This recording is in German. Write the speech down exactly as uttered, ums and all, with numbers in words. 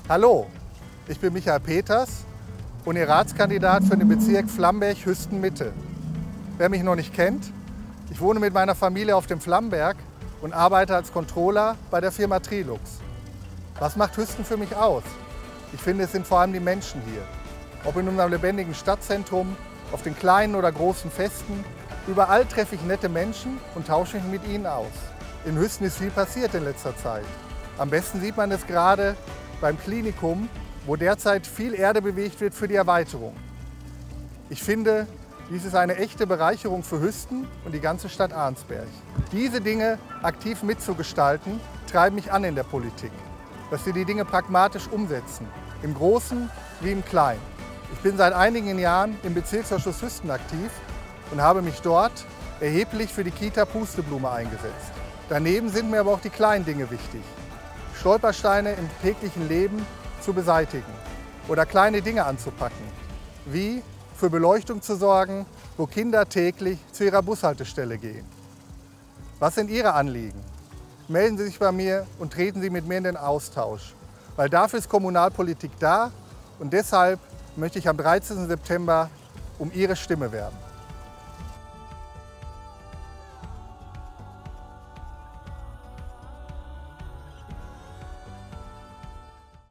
Hallo, ich bin Michael Peters und Ihr Ratskandidat für den Bezirk Flamberg-Hüsten-Mitte. Wer mich noch nicht kennt, ich wohne mit meiner Familie auf dem Flamberg und arbeite als Controller bei der Firma Trilux. Was macht Hüsten für mich aus? Ich finde, es sind vor allem die Menschen hier. Ob in unserem lebendigen Stadtzentrum, auf den kleinen oder großen Festen, überall treffe ich nette Menschen und tausche mich mit ihnen aus. In Hüsten ist viel passiert in letzter Zeit. Am besten sieht man es gerade beim Klinikum, wo derzeit viel Erde bewegt wird für die Erweiterung. Ich finde, dies ist eine echte Bereicherung für Hüsten und die ganze Stadt Arnsberg. Diese Dinge aktiv mitzugestalten, treiben mich an in der Politik. Dass wir die Dinge pragmatisch umsetzen, im Großen wie im Kleinen. Ich bin seit einigen Jahren im Bezirksausschuss Hüsten aktiv und habe mich dort erheblich für die Kita Pusteblume eingesetzt. Daneben sind mir aber auch die kleinen Dinge wichtig. Stolpersteine im täglichen Leben zu beseitigen oder kleine Dinge anzupacken, wie für Beleuchtung zu sorgen, wo Kinder täglich zu ihrer Bushaltestelle gehen. Was sind Ihre Anliegen? Melden Sie sich bei mir und treten Sie mit mir in den Austausch, weil dafür ist Kommunalpolitik da und deshalb möchte ich am dreizehnten September um Ihre Stimme werben.